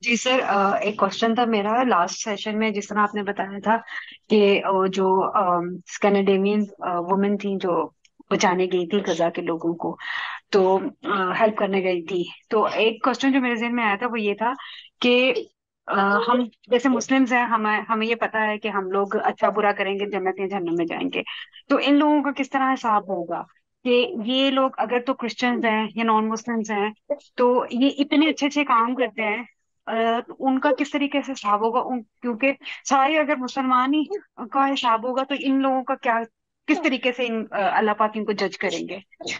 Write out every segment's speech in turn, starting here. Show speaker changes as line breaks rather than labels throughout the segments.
जी sir, एक question था मेरा लास्ट सेशन में। जिस तरह आपने बताया था कि जो स्कैंडिनेवियन वुमेन थी जो बचाने गई थी गजा के लोगों को, तो हेल्प करने गई थी। तो एक क्वेश्चन जो मेरे जहन में आया था वो ये था कि अ, हम जैसे मुस्लिम्स हैं, हमें हमें ये पता है कि हम लोग अच्छा बुरा करेंगे, जन्नत या जहन्नम में जाएंगे। तो इन लोगों का किस तरह हिसाब होगा कि ये लोग अगर तो क्रिश्चियंस हैं या नॉन मुस्लिम्स हैं, तो ये इतने अच्छे अच्छे काम करते हैं, तो उनका किस तरीके से हिसाब होगा क्योंकि सारे अगर मुसलमान ही का हिसाब होगा तो इन लोगों का क्या, किस तरीके से अल्लाह पाक इनको जज करेंगे,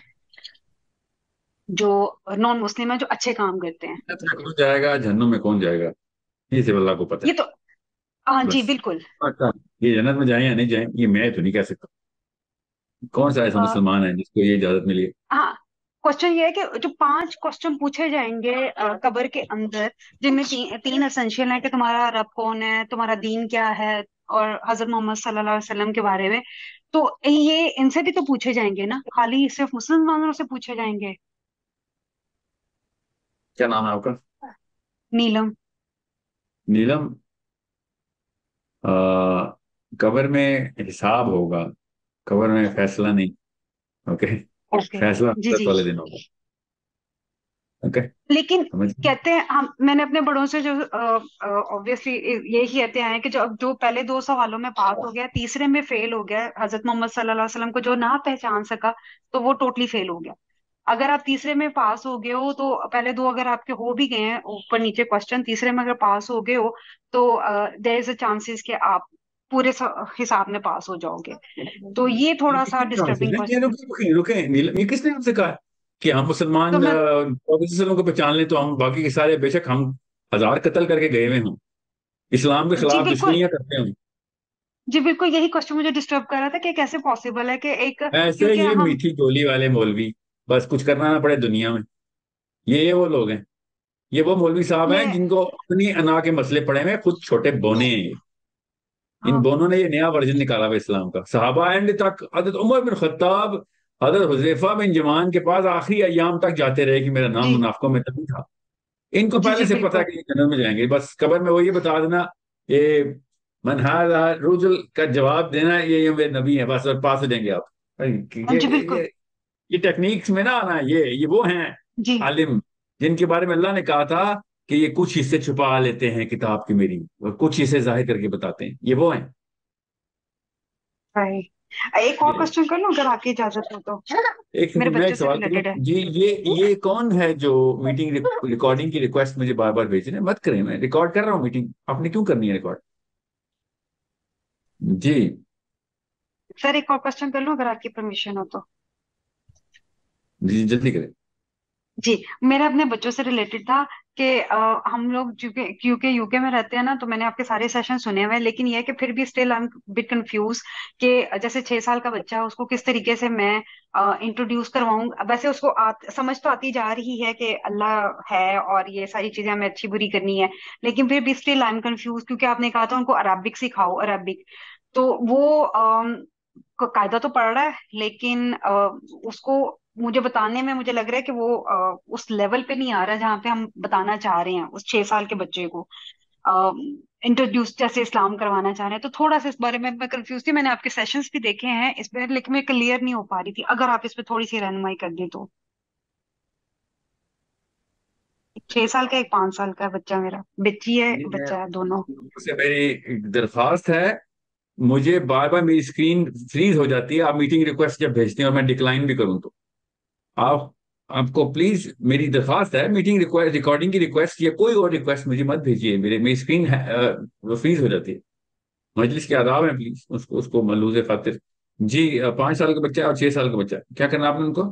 जो नॉन मुस्लिम है जो अच्छे काम करते हैं।
जन्नत में कौन जाएगा, जहन्नुम में कौन जाएगा, ये सिर्फ अल्लाह को पता
ये
है।
तो, हाँ जी
बस।
बिल्कुल।
अच्छा, ये जन्नत में जाए या नहीं जाए ये मैं तो नहीं कह सकता। कौन सा ऐसा
आ,
मुसलमान है जिसको ये इजाजत मिली है?
हाँ, क्वेश्चन ये है कि जो 5 क्वेश्चन पूछे जाएंगे कब्र के अंदर, जिनमें तीन एसेंशियल है कि तुम्हारा रब कौन है, तुम्हारा दीन क्या है, और हजरत मोहम्मद सल्लल्लाहु अलैहि वसल्लम के बारे में। तो ये इनसे भी तो पूछे जाएंगे ना, खाली सिर्फ मुसलमानों से पूछे जाएंगे?
क्या नाम है आपका?
नीलम।
नीलम। आ, कब्र में हिसाब होगा, कब्र में फैसला नहीं। ओके।
ओके।
फैसला
जी
अदालत
जी।
वाले दिन होगा। ओके।
लेकिन
समझ गए?
कहते हैं, हम मैंने अपने बड़ों से जो ऑब्वियसली यही कहते हैं कि जो जो पहले 2 सवालों में पास हो गया, तीसरे में फेल हो गया, हजरत मोहम्मद सल्लल्लाहु अलैहि वसल्लम को जो ना पहचान सका, तो वो टोटली फेल हो गया। अगर आप तीसरे में पास हो गए हो तो पहले दो अगर आपके हो भी गए हैं ऊपर नीचे क्वेश्चन, तीसरे में अगर पास हो गए हो तो देयर इज अ चांसेस कि आप पूरे हिसाब में पास हो जाओगे। तो ये थोड़ा
ये
सा
किस नाम से
डिस्टर्बिंग
है? ये
क्वेश्चन।
रुके रुके रुके नीलम, ये किसने आपसे कहा कि हम
तो
मुसलमान
मैं,
प्रोफेसरों को पहचान लें तो हम बाकी के सारे, बेशक हम हजार कत्ल करके गए हुए हों, इस्लाम के
जी
खिलाफ
बिल्कुल,
दुश्मनियां करते हैं,
जी बिल्कुल यही क्वेश्चन मुझे डिस्टर्ब कर रहा था कि कैसे पॉसिबल है कि एक,
ऐसे
क्योंकि
ये
हम,
मीठी गोली वाले मौलवी, बस कुछ करना ना पड़े दुनिया में, ये वो लोग हैं। ये वो मौलवी साहब हैं
ये,
जिनको अपनी अना के मसले पड़े हुए हैं, खुद छोटे बोने हैं ये। इन
हाँ
बोनों ने ये नया वर्जन निकाला हुआ इस्लाम का। सहाबा एंड तक हजरत उमर बिन खत्ताब, हजरत हुजैफा बिन जमान के पास आखिरी अयाम तक जाते रहे कि मेरा नाम
जी
मुनाफिकों में तभी था। इनको
जी
पहले
जी
से पता है
बिल्कुल।
कि ये जन्नत में जाएंगे, बस कब्र में वो ये बता देना, ये मनहाजा रुजुल का जवाब देना, ये मेरे नबी है, बस और पास हो जाएंगे आप।
हाँ जी बिल्कुल।
ये टेक्निक्स में ना आना, ये वो हैं
जी
आलिम जिनके बारे में अल्लाह ने कहा था कि ये कुछ हिस्से छुपा लेते हैं किताब की मेरी, और कुछ हिस्से जाहिर करके बताते हैं, ये वो हैं।
भाई, एक और
ये
क्वेश्चन कर लूं अगर आपकी इजाजत हो तो,
एक
मेरे
सेकंड, मैं एक
बच्चों से
सवाल करूं
रिलेटेड है।
जी, ये कौन है जो मीटिंग रिकॉर्डिंग की रिक्वेस्ट मुझे बार बार भेज रहे हैं? मत करें, मैं रिकॉर्ड कर रहा हूँ मीटिंग, आपने क्यों करनी है रिकॉर्ड? जी।
सर एक और क्वेश्चन कर लूं अगर आपकी परमिशन हो तो।
जी जल्दी करें।
जी, मेरा अपने बच्चों से रिलेटेड था कि हम लोग क्योंकि क्योंकि यूके में रहते हैं ना, तो मैंने आपके सारे सेशन सुने हुए हैं, लेकिन ये है कि फिर भी still I am bit confuse कि जैसे 6 साल का बच्चा है उसको किस तरीके से मैं इंट्रोड्यूस करवाऊं। वैसे उसको समझ तो आती जा रही है कि अल्लाह है और ये सारी चीजें हमें अच्छी बुरी करनी है, लेकिन फिर भी स्टिल आई एम कंफ्यूज, क्योंकि आपने कहा था उनको अरबिक सिखाओ, अरबिक। तो वो कायदा तो पढ़ रहा है, लेकिन उसको मुझे बताने में मुझे लग रहा है कि वो उस लेवल पे नहीं आ रहा जहाँ पे हम बताना चाह रहे हैं उस 6 साल के बच्चे को इंट्रोड्यूस जैसे इस्लाम करवाना चाह रहे हैं। तो थोड़ा सा इस बारे में मैं कंफ्यूज थी, मैंने आपके सेशंस भी देखे हैं इस पे, लेकिन मैं क्लियर नहीं हो पा रही थी, अगर आप इस पे थोड़ी सी रहनुमाई कर दें तो। 6 साल का, एक 5 साल का बच्चा, मेरा बच्ची है
ये मैं
बच्चा है, दोनों।
से मेरी दरखास्त है, मुझे बार बार मेरी स्क्रीन फ्रीज हो जाती है आप मीटिंग रिक्वेस्ट जब भेजते हैं और मैं डिक्लाइन भी करूं तो। आप आपको प्लीज मेरी दरखास्त है, मीटिंग रिक्वेस्ट, रिकॉर्डिंग की रिक्वेस्ट या कोई और रिक्वेस्ट मुझे मत भेजिए, मेरी स्क्रीन वो फ्रीज हो जाती है। मजलिस के आदाब है, प्लीज उसको उसको मलूज खातिर। जी 5 साल का बच्चा है और 6 साल का बच्चा है, क्या करना है आपने उनको?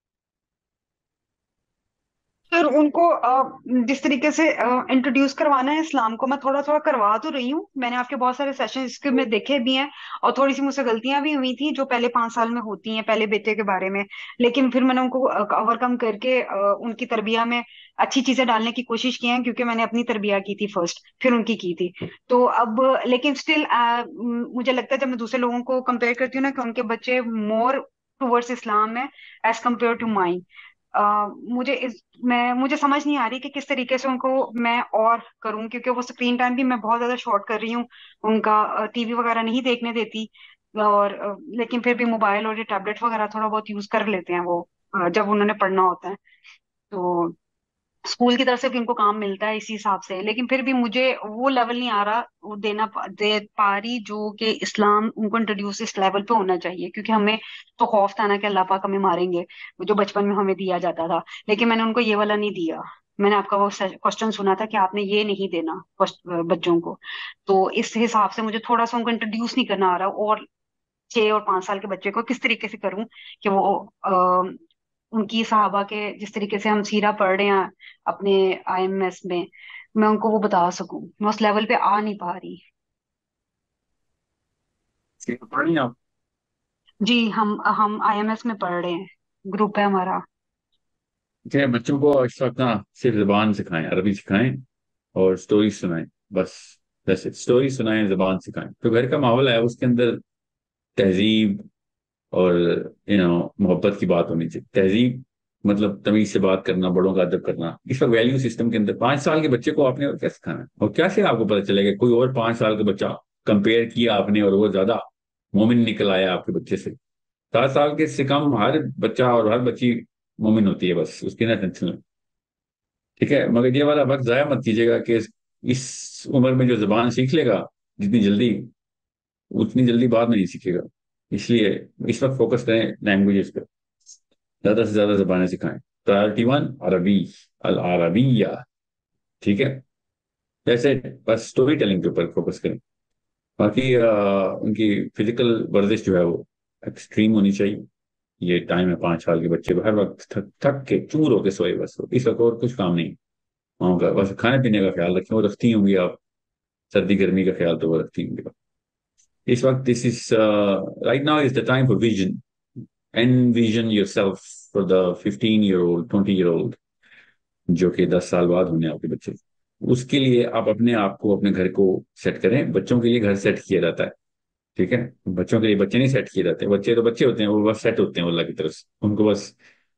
सर उनको जिस तरीके से इंट्रोड्यूस करवाना है इस्लाम को, मैं थोड़ा थोड़ा करवा तो रही हूँ, मैंने आपके बहुत सारे सेशन इसके में देखे भी हैं, और थोड़ी सी मुझसे गलतियां भी हुई थी जो पहले 5 साल में होती हैं पहले बेटे के बारे में। लेकिन फिर मैंने उनको ओवरकम करके उनकी तरबिया में अच्छी चीजें डालने की कोशिश की है, क्योंकि मैंने अपनी तरबिया की थी फर्स्ट, फिर उनकी की थी। तो अब लेकिन स्टिल मुझे लगता है जब मैं दूसरे लोगों को कंपेयर करती हूँ ना कि उनके बच्चे मोर टुवर्ड्स इस्लाम है एज कम्पेयर टू माइन, मुझे समझ नहीं आ रही कि किस तरीके से उनको मैं और करूं, क्योंकि वो स्क्रीन टाइम भी मैं बहुत ज्यादा शॉर्ट कर रही हूँ उनका। टीवी वगैरह नहीं देखने देती। और लेकिन फिर भी मोबाइल और ये टैबलेट वगैरह थोड़ा बहुत यूज कर लेते हैं वो, जब उन्होंने पढ़ना होता है। तो स्कूल की तरफ से भी उनको काम मिलता है इसी हिसाब से, लेकिन फिर भी मुझे वो लेवल नहीं आ रहा, वो दे पा रही जो कि इस्लाम उनको इंट्रोड्यूस इस लेवल पे होना चाहिए। क्योंकि हमें तो खौफ था ना कि अल्लाह पाक हमें मारेंगे, वो जो बचपन में हमें दिया जाता था। लेकिन मैंने उनको ये वाला नहीं दिया। मैंने आपका वो क्वेश्चन सुना था कि आपने ये नहीं देना बच्चों को। तो इस हिसाब से मुझे थोड़ा सा उनको इंट्रोड्यूस नहीं करना आ रहा। और 6 और 5 साल के बच्चे को किस तरीके से करूं कि वो उनकी सहाबा के जिस तरीके से हम सीरा पढ़ रहे हैं अपने आईएमएस में, मैं उनको वो बता सकूं। मैं उस लेवल पे आ नहीं पा रही।
पढ़ आप।
जी, हम आईएमएस में पढ़ रहे हैं, ग्रुप है हमारा।
ठीक है, बच्चों को इस वक्त ना सिर्फ जबान सिखाएं, अरबी सिखाएं और स्टोरी सुनाएं बस। वैसे स्टोरी सुनाएं, जबान सिखाएं, तो घर का माहौल है उसके अंदर तहजीब और मोहब्बत की बात होनी चाहिए। तहजीब मतलब तमीज से बात करना, बड़ों का अदब करना। इस वक्त वैल्यू सिस्टम के अंदर 5 साल के बच्चे को आपने और क्या सिखाना है, और क्या से आपको पता चलेगा कोई और 5 साल का बच्चा कंपेयर किया आपने और वो ज्यादा मोमिन निकल आया आपके बच्चे से। 7 साल के से कम हर बच्चा और हर बच्ची मोमिन होती है, बस उसकी ना टेंशन लें। ठीक है, मगर ये वाला वक्त जाया मत कीजिएगा कि इस उम्र में जो जबान सीख लेगा जितनी जल्दी, उतनी जल्दी बाद में नहीं सीखेगा। इसलिए इस वक्त फोकस करें लैंग्वेजेस पे, ज्यादा से ज्यादा जबानें सिखाएं। प्रायोरिटी 1 अरबी, अल अरबिया। ठीक है, जैसे बस स्टोरी टेलिंग के ऊपर फोकस करें। बाकी उनकी फिजिकल वर्जिश जो है वो एक्सट्रीम होनी चाहिए। ये टाइम है 5 साल के बच्चे को हर वक्त थक थक के चूर होके सोए, बस इस वक्त और कुछ काम नहीं। माओ का बस खाने पीने का ख्याल रखें, वो रखती होंगी आप, सर्दी गर्मी का ख्याल तो वो रखती होंगी। इस वक्त this is right now is the time for vision. envision yourself for the 15 year old 20 year old जो कि 10 साल बाद होने आपके बच्चे। उसके लिए आप अपने आप को, अपने घर को सेट करें। बच्चों के लिए घर सेट किया जाता है, ठीक है। बच्चों के लिए बच्चे नहीं सेट किए जाते। बच्चे तो बच्चे होते हैं, वो बस सेट होते हैं अल्लाह की तरफ से। उनको बस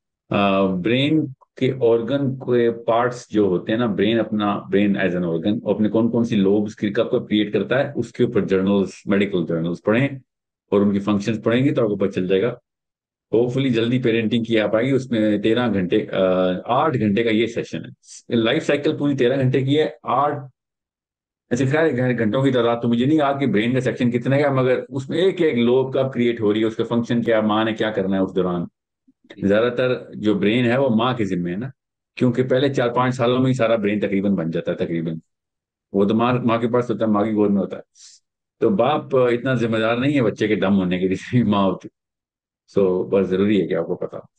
ब्रेन के ऑर्गन के पार्ट्स जो होते हैं ना, ब्रेन अपना ब्रेन एज एन ऑर्गन अपने कौन कौन सी लोब्स कब कब क्रिएट करता है, उसके ऊपर जर्नल्स, मेडिकल जर्नल्स पढ़ें और उनकी फंक्शंस पढ़ेंगे तो आपको पता चल जाएगा। होपफुली जल्दी पेरेंटिंग की आ पाएगी। उसमें 13 घंटे 8 घंटे का ये सेशन है। लाइफ साइकिल पूरी 13 घंटे की है। 8 ऐसे खैर घंटों की तादाद तो मुझे नहीं याद कि ब्रेन का सेक्शन कितने का, मगर उसमें एक एक लोब कब क्रिएट हो रही है, उसका फंक्शन क्या, माँ ने क्या करना है उस दौरान। ज्यादातर जो ब्रेन है वो माँ के जिम्मे है ना, क्योंकि पहले 4-5 सालों में ही सारा ब्रेन तकरीबन बन जाता है तकरीबन। वो तो माँ माँ के पास होता है, माँ की गोद में होता है। तो बाप इतना जिम्मेदार नहीं है बच्चे के दम होने के लिए, माँ होती। सो बस जरूरी है कि आपको पता हो।